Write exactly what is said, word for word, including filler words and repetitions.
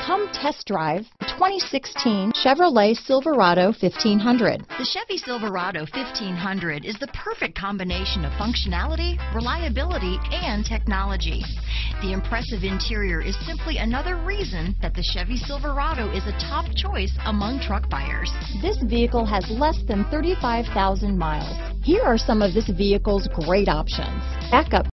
Come test drive the twenty sixteen Chevrolet Silverado fifteen hundred. The Chevy Silverado fifteen hundred is the perfect combination of functionality, reliability, and technology. The impressive interior is simply another reason that the Chevy Silverado is a top choice among truck buyers. This vehicle has less than thirty-five thousand miles. Here are some of this vehicle's great options: backup